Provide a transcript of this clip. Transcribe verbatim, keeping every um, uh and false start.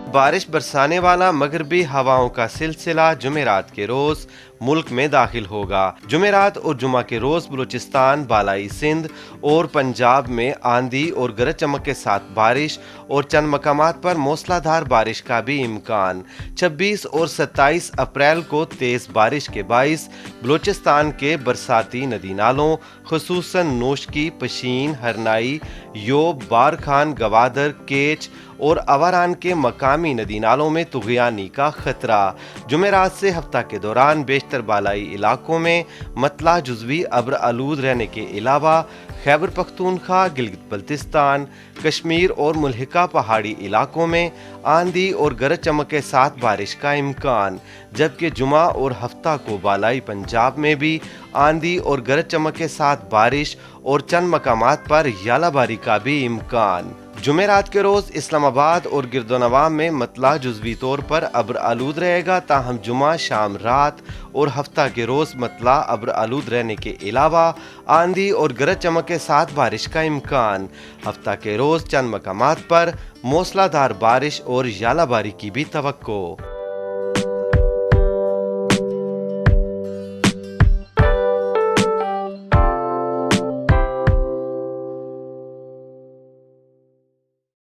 بارش برسانے والا مغربی ہواؤں کا سلسلہ جمعرات کے روز ملک میں داخل ہوگا۔ جمعرات اور جمعہ کے روز بلوچستان، بالائی سندھ اور پنجاب میں آندھی اور گرج چمک کے ساتھ بارش اور چند مقامات پر موسلا دھار بارش کا بھی امکان۔ چھبیس اور ستائیس اپریل کو تیز بارش کے باعث بلوچستان کے برساتی ندی نالوں خصوصاً نوشکی، پشین، ہرنائی، یوب، بارکھان، گوادر، کیچ اور اواران کے مقامی ندی نالوں میں طغیانی کا خطرہ۔ جمعرات سے ہفتہ کے دوران بیشتر بالائی علاقوں میں مطلع جزوی ابر آلود رہنے کے علاوہ خیبر پختونخوا، گلگت بلتستان، کشمیر اور ملحقہ پہاڑی علاقوں میں آندھی اور گرج چمک کے ساتھ بارش کا امکان، جبکہ جمعہ اور ہفتہ کو بالائی پنجاب میں بھی آندھی اور گرج چمک کے ساتھ بارش اور چند مقامات پر ژالہ باری کا بھی امکان۔ جمعرات کے روز اسلام آباد اور گرد و نواح میں مطلع جزوی طور پر ابر آلود رہے گا، تاہم جمعہ شام رات اور ہفتہ کے روز مطلع ابر آلود رہنے کے علاوہ آندھی اور گرج چمک کے ساتھ بارش کا امکان۔ ہفتہ کے روز چند مقامات پر موسلا دھار بارش اور ژالہ باری کی بھی توقع۔